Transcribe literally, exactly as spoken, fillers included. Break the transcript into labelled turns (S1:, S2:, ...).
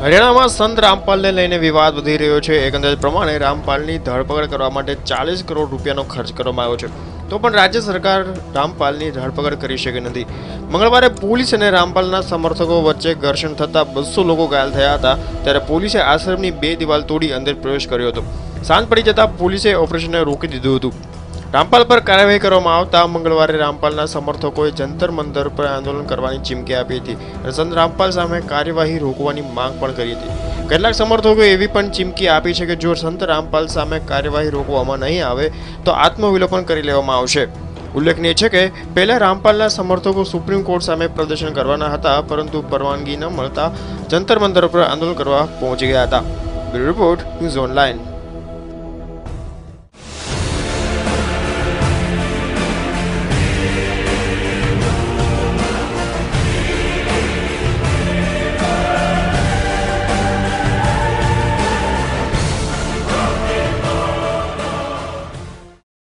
S1: હરિયાણામાં સંત રામપાલને લઈને વિવાદ વધી રહ્યો છે। એક અંદાજ પ્રમાણે રામપાલની ધરપકડ કરવા માટે ચાલીસ કરોડ રૂપિયાનો ખર્ચ કરવામાં આવ્યો છે, તો પણ રાજ્ય સરકાર રામપાલની ધરપકડ કરી શકી નથી। મંગળવારે પોલીસ અને રામપાલના સમર્થકો વચ્ચે ઘર્ષણ થતાં બસો લોકો ઘાયલ થયા હતા, ત્યારે પોલીસે આશ્રમની બે દિવાલ તોડી અંદર પ્રવેશ કર્યો હતો। સાંજ પડી જતાં પોલીસે ઓપરેશનને રોકી દીધું હતું। રામપાલ પર કાર્યવાહી કરવામાં આવતા મંગળવારે રામપાલના સમર્થકોએ જંતર મંતર પર આંદોલન કરવાની ચીમકી આપી હતી અને સંત રામપાલ સામે કાર્યવાહી રોકવાની માંગ પણ કરી હતી। કેટલાક સમર્થકોએ એવી પણ ચીમકી આપી છે કે જો સંત રામપાલ સામે કાર્યવાહી રોકવામાં નહીં આવે તો આત્મવિલોપન કરી લેવામાં આવશે। ઉલ્લેખનીય છે કે પહેલા રામપાલના સમર્થકો સુપ્રીમ કોર્ટ સામે પ્રદર્શન કરવાના હતા, પરંતુ પરવાનગી ન મળતા જંતર મંતર પર આંદોલન કરવા પહોંચી ગયા હતા। Bureau report, news online.